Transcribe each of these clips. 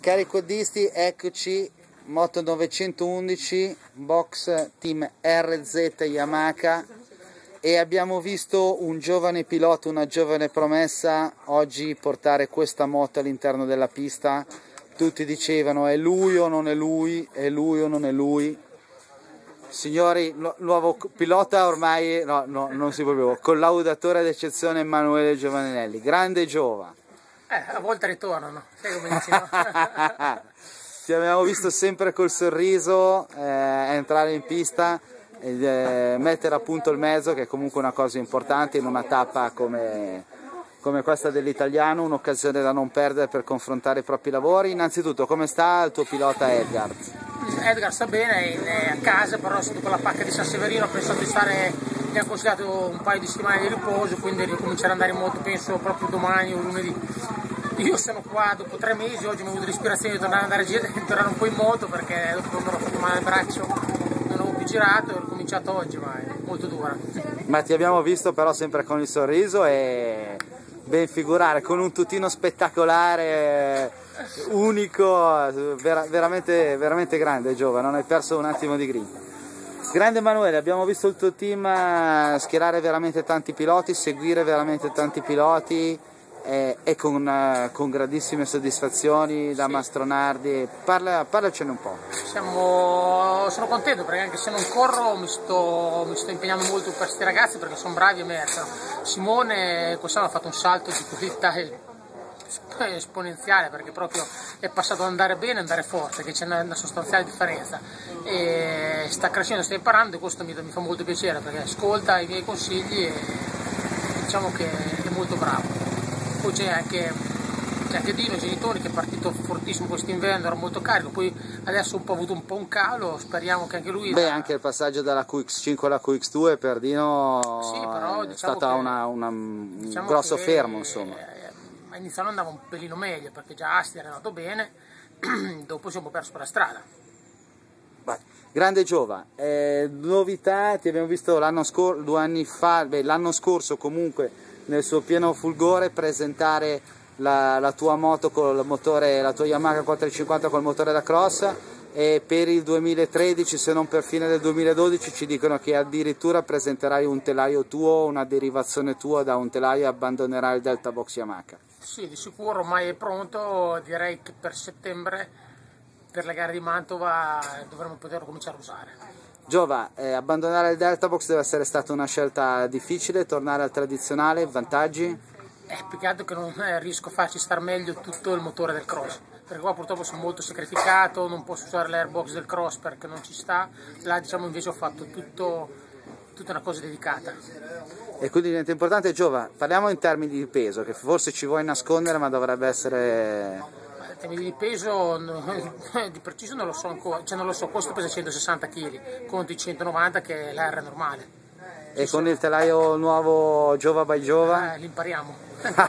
Cari codisti, eccoci, Moto 911, box team RZ Yamaha, e abbiamo visto un giovane pilota, una giovane promessa oggi portare questa moto all'interno della pista. Tutti dicevano è lui o non è lui, è lui o non è lui. Signori, nuovo pilota ormai, no, non si può più, collaudatore d'eccezione Emanuele Giovanelli, grande Giova. A volte ritornano, sai come dici, no? Ti abbiamo visto sempre col sorriso entrare in pista e mettere a punto il mezzo, che è comunque una cosa importante in una tappa come questa dell'italiano, un'occasione da non perdere per confrontare i propri lavori. Innanzitutto, come sta il tuo pilota Edgar? Edgar sta bene, è a casa, però sotto quella pacca di San Severino ha pensato di stare, gli ha consigliato un paio di settimane di riposo, quindi ricomincerà ad andare in moto penso proprio domani o lunedì. Io sono qua dopo 3 mesi, oggi mi ho avuto l'ispirazione di tornare ad andare a girare, di tornare un po' in moto, perché dopo quando ho fatto male al braccio non ho più girato, ho ricominciato oggi, ma è molto dura. Ma ti abbiamo visto però sempre con il sorriso e ben figurare, con un tutino spettacolare, unico, veramente grande Giova, non hai perso un attimo di grinta. Grande Emanuele, abbiamo visto il tuo team schierare veramente tanti piloti, seguire veramente tanti piloti e con grandissime soddisfazioni da Mastronardi. Parlacene un po'. Sono contento perché anche se non corro mi sto impegnando molto per questi ragazzi, perché sono bravi e meritano. Simone quest'anno ha fatto un salto di qualità esponenziale, perché proprio è passato ad andare bene e andare forte, che c'è una sostanziale differenza, e sta crescendo, sta imparando, e questo mi fa molto piacere perché ascolta i miei consigli e diciamo che è molto bravo. Poi c'è anche Dino Genitoni, che è partito fortissimo quest'inverno, era molto carico, poi adesso ha avuto un po' un calo, speriamo che anche lui... Anche il passaggio dalla QX5 alla QX2 per Dino sì, però, è stata un grosso fermo, insomma. Inizialmente andava un pelino meglio, perché già Asti era andato bene, dopo si è un po' perso per la strada. Grande Giova, novità, ti abbiamo visto l'anno scorso, 2 anni fa, l'anno scorso comunque nel suo pieno fulgore presentare la tua moto con il motore, la tua Yamaha 450 col motore da cross, e per il 2013, se non per fine del 2012, ci dicono che addirittura presenterai un telaio tuo, una derivazione tua da un telaio, e abbandonerai il Delta Box Yamaha. Sì, di sicuro, ormai è pronto, direi che per settembre, per la gara di Mantova, dovremmo poterlo cominciare a usare. Giova, abbandonare il Delta Box deve essere stata una scelta difficile, tornare al tradizionale, vantaggi? Più che altro che non riesco a farci star meglio tutto il motore del cross, perché qua purtroppo sono molto sacrificato, non posso usare l'airbox del cross perché non ci sta, là diciamo invece ho fatto tutta una cosa dedicata. E quindi diventa importante. Giova, parliamo in termini di peso, che forse ci vuoi nascondere ma dovrebbe essere... In termini di peso, di preciso non lo so ancora, cioè non lo so, questo pesa 160 kg, contro i 190 che è l'R normale. E con il telaio nuovo Giova by Giova? Li impariamo.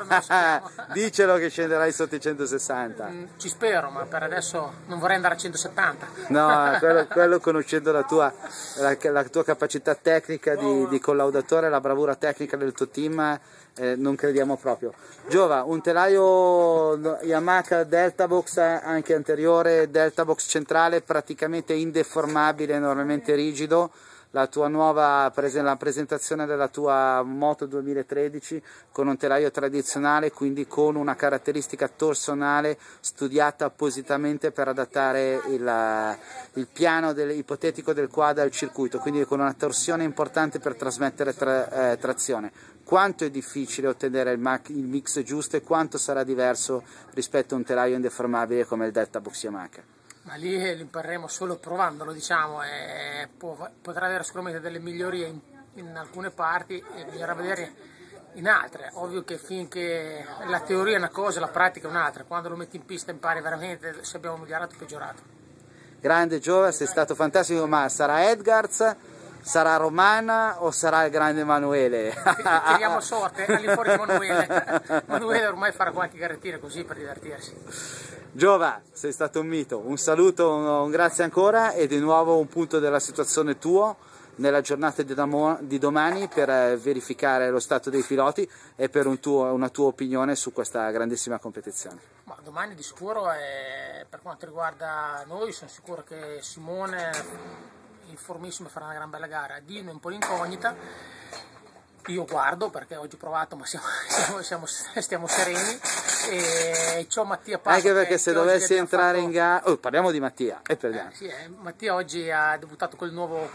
Dicelo che scenderai sotto i 160. Ci spero, ma per adesso non vorrei andare a 170. No, quello conoscendo la tua capacità tecnica di collaudatore, la bravura tecnica del tuo team, non crediamo proprio. Giova, un telaio Yamaha Delta Box anche anteriore, Delta Box centrale praticamente indeformabile, enormemente rigido. La tua nuova la presentazione della tua moto 2013 con un telaio tradizionale, quindi con una caratteristica torsonale studiata appositamente per adattare il piano ipotetico del quad al circuito, quindi con una torsione importante per trasmettere trazione. Quanto è difficile ottenere il mix giusto e quanto sarà diverso rispetto a un telaio indeformabile come il Delta Box Yamaha? Ma lì lo impareremo solo provandolo, diciamo, e potrà avere sicuramente delle migliorie in alcune parti e bisognerà vedere in altre. Ovvio che finché la teoria è una cosa, la pratica è un'altra, quando lo metti in pista impari veramente se abbiamo migliorato o peggiorato. Grande Giova, sei stato fantastico, ma sarà Edgarz, sarà Romana o sarà il grande Emanuele? Tiriamo sorte, all'infuori di Emanuele. Emanuele ormai farà qualche garettina così per divertirsi. Giova, sei stato un mito, un saluto, un grazie ancora e di nuovo un punto della situazione tuo nella giornata di domani per verificare lo stato dei piloti e per una tua opinione su questa grandissima competizione. Ma domani di sicuro, per quanto riguarda noi, sono sicuro che Simone, informissimo, farà una gran bella gara. Dino è un po' l'incognita. Io guardo perché oggi ho provato, ma stiamo sereni. E c'ho Mattia Pazzo. Anche perché se dovessi entrare in gara... parliamo di Mattia, e perdiamo. Sì, Mattia oggi ha debuttato col nuovo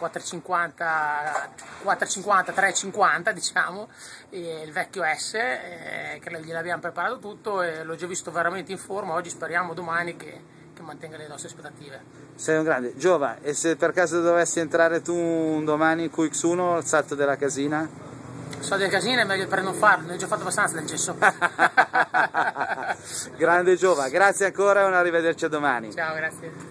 350, diciamo, il vecchio S, che gliel'abbiamo preparato tutto e l'ho già visto veramente in forma. Oggi speriamo domani che mantenga le nostre aspettative. Sei un grande. Giova, e se per caso dovessi entrare tu domani in QX1 al salto della casina? So del casino è meglio per non farlo, ne ho già fatto abbastanza del gesso. Grande Giova, grazie ancora e un arrivederci a domani. Ciao, grazie.